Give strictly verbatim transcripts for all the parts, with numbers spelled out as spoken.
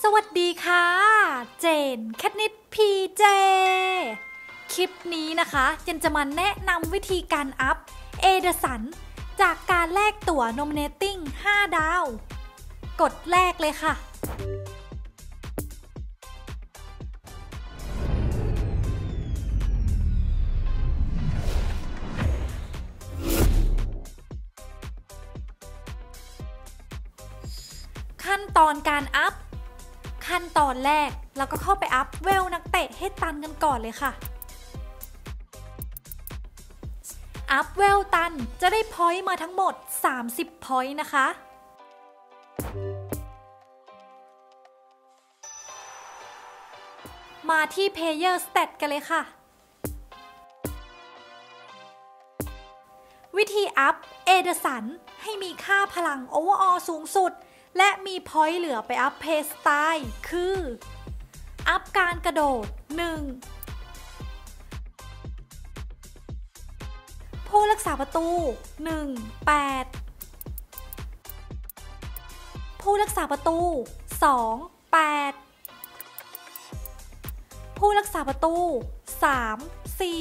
สวัสดีค่ะเจนแคทนิดพีเจคลิปนี้นะคะเจนจะมาแนะนำวิธีการอัพเอเดสันจากการแลกตั๋ว Nominating ห้าดาวกดแรกเลยค่ะขั้นตอนการอัพขั้นตอนแรกเราก็เข้าไปอัพเวลนักเตะให้ตันกันก่อนเลยค่ะอัพเวลตันจะได้พอยต์มาทั้งหมดสามสิบพอยต์นะคะมาที่ Player Stat กันเลยค่ะวิธีอัพเอเดสันให้มีค่าพลัง Overall สูงสุดและมีพอยต์เหลือไปอัพเพย์สไตล์คืออัพการกระโดดหนึ่งผู้รักษาประตูหนึ่ง แปดผู้รักษาประตูสอง แปดผู้รักษาประตูสาม สี่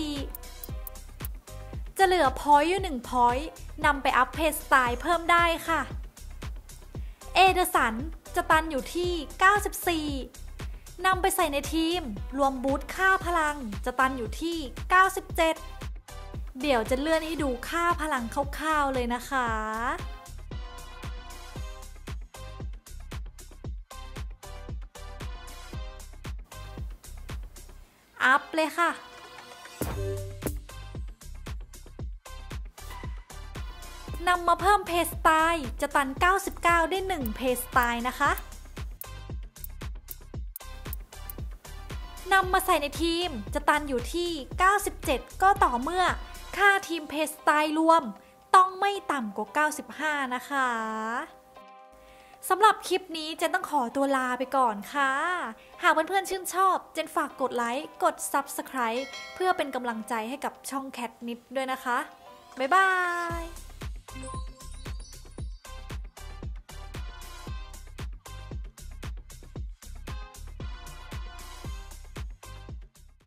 จะเหลือพอยต์อยู่หนึ่งพอยต์นำไปอัพเพย์สไตล์เพิ่มได้ค่ะเอเดสันจะตันอยู่ที่เก้าสิบสี่นำไปใส่ในทีมรวมบูทค่าพลังจะตันอยู่ที่เก้าสิบเจ็ดเดี๋ยวจะเลื่อนให้ดูค่าพลังคร่าวๆเลยนะคะอัพเลยค่ะนำมาเพิ่มเพย์สไตล์จะตันเก้าสิบเก้าได้หนึ่งเพย์สไตล์นะคะนำมาใส่ในทีมจะตันอยู่ที่เก้าสิบเจ็ดก็ต่อเมื่อค่าทีมเพย์สไตล์รวมต้องไม่ต่ำกว่าเก้าสิบห้านะคะสำหรับคลิปนี้เจนต้องขอตัวลาไปก่อนค่ะหากเพื่อนๆชื่นชอบเจนฝากกดไลค์กด ซับสไครบ์ เพื่อเป็นกำลังใจให้กับช่องแคทนิดด้วยนะคะบ๊ายบาย